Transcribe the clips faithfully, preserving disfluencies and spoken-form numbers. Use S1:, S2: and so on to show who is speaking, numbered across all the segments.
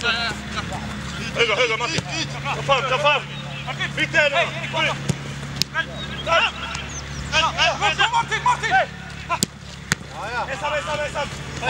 S1: Höger, höger Martin. Ta fram, ta fram. Mitt där nu. Martin, Martin! Ensam, ensam, ensam.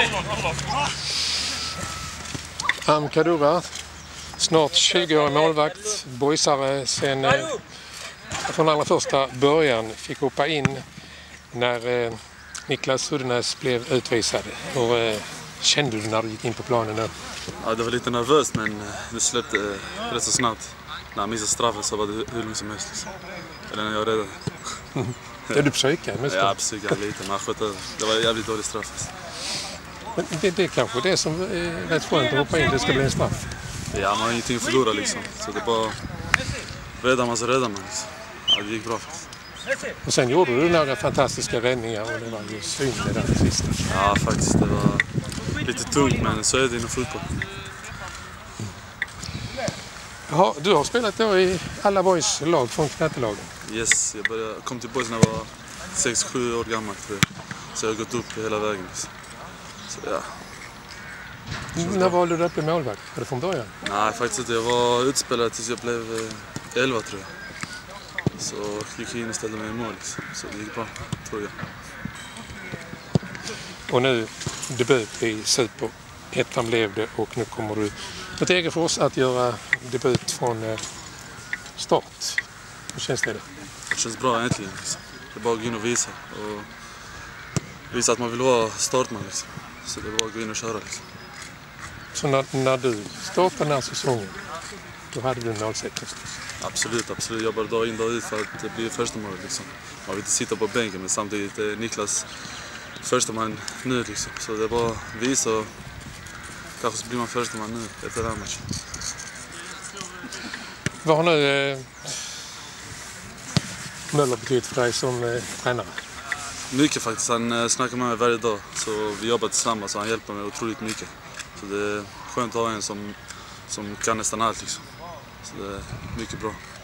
S2: Am Kadura, snart tjugo-årig målvakt, boysare sen eh, från allra första början, fick hoppa in när eh, Niklas Suddenäs blev utvisad. Hur eh, kände du när du gick in på planen nu?
S3: Ja, det var lite nervöst, men det släppte eh, rätt så snabbt. När jag missade straffen så var det hur lugnt som helst. Liksom. Eller när jag räddade.
S2: Är du psykad?
S3: Ja, psykad lite. Men skötte, det var jävligt dålig straff. Alltså.
S2: Men det, det är kanske det som är rätt skönt att hoppa in, det ska bli en straff.
S3: Ja, man har ingenting att förlora liksom. Så det är bara räddar man så räddar man. Liksom. Ja, det gick bra faktiskt.
S2: Och sen gjorde du några fantastiska räddningar och det var ju synd det där sista.
S3: Ja, faktiskt. Det var lite tungt, men så är det inom fotboll.
S2: Jaha, du har spelat då i alla boys lag från knattelagen?
S3: Yes, jag började, kom till boys när jag var sex sju år gammal tror jag. Så jag har gått upp hela vägen. Liksom. Så ja.
S2: När valde du att bli målvakt? Var det från början?
S3: Nej, faktiskt inte. Jag var utspelad tills jag blev elva tror jag. Så gick jag in och ställde mig i mål. Liksom. Så det gick bra, tror jag.
S2: Och nu debut i Super. Ettan blev det och nu kommer du ett eget för oss att göra debut från start. Hur känns det då?
S3: Det känns bra äntligen. Liksom. Det är bara att gå in och visa. Och visa att man vill vara startman. Liksom. Så det är bara att gå in och köra. Liksom.
S2: Så när, när du startade den här säsongen, då hade du en målsättning?
S3: Absolut, absolut. Jag bara dag in dag ut för att bli första målet. Liksom. Man vill inte sitta på bänken, men samtidigt är Niklas första man nu. Liksom. Så det är bara att visa och kanske så blir man första man nu efter den här matchen.
S2: Vad har nu eh, Möller betytt för dig som eh, tränare?
S3: Mycket faktiskt. Han eh, snackar med mig varje dag. Så vi jobbar tillsammans och han hjälper mig otroligt mycket. Så det är skönt att ha en som, som kan nästan allt. Liksom. Så det är mycket bra.